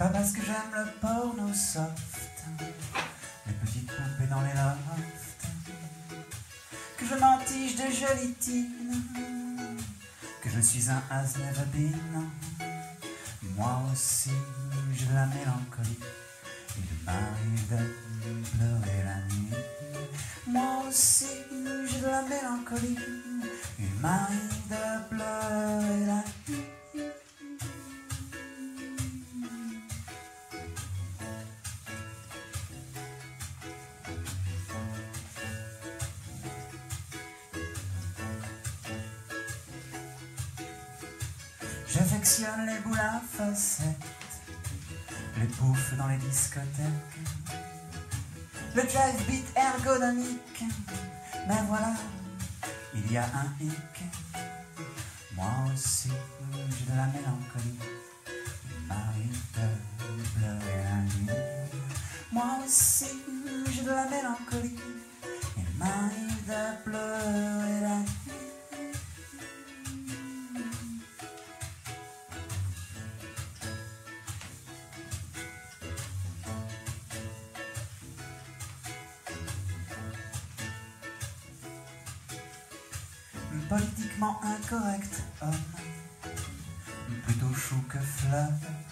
Pas parce que j'aime le porno soft, les petites poupées dans les lofts, que je m'entiche de jolitine, que je suis un has never been. Moi aussi j'ai de la mélancolie, il m'arrive de pleurer la nuit. Moi aussi j'ai de la mélancolie, il m'arrive de pleurer la nuit. J'affectionne les boules à facettes, les poufs dans les discothèques, le jive beat ergonomique. Mais voilà, il y a un hic. Moi aussi j'ai de la mélancolie, il m'arrive de pleurer la nuit. Moi aussi j'ai de la mélancolie, il m'arrive de pleurer la nuit. Politiquement incorrect homme, plutôt chou que fleur.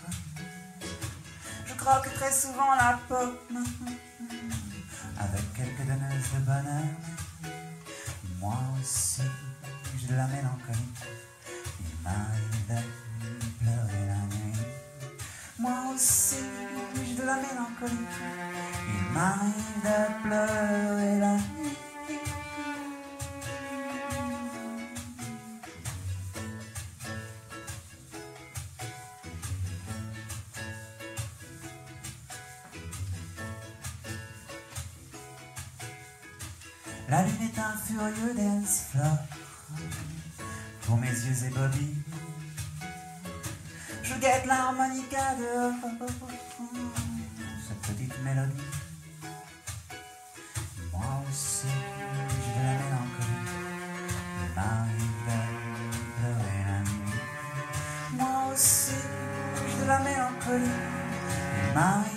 Je croque très souvent la pomme, avec quelques donneuses de bonheur. Moi aussi j'ai de la mélancolie, il m'arrive de pleurer la nuit. Moi aussi j'ai de la mélancolie, il m'arrive de pleurer la nuit. La lune est un furieux dance floor pour mes yeux ébobis. Je guette l'harmonica dehors, cette petite mélodie. Moi aussi j'ai de la mélancolie, il m'arrive de pleurer la nuit. Moi aussi j'ai de la mélancolie, il m'arrive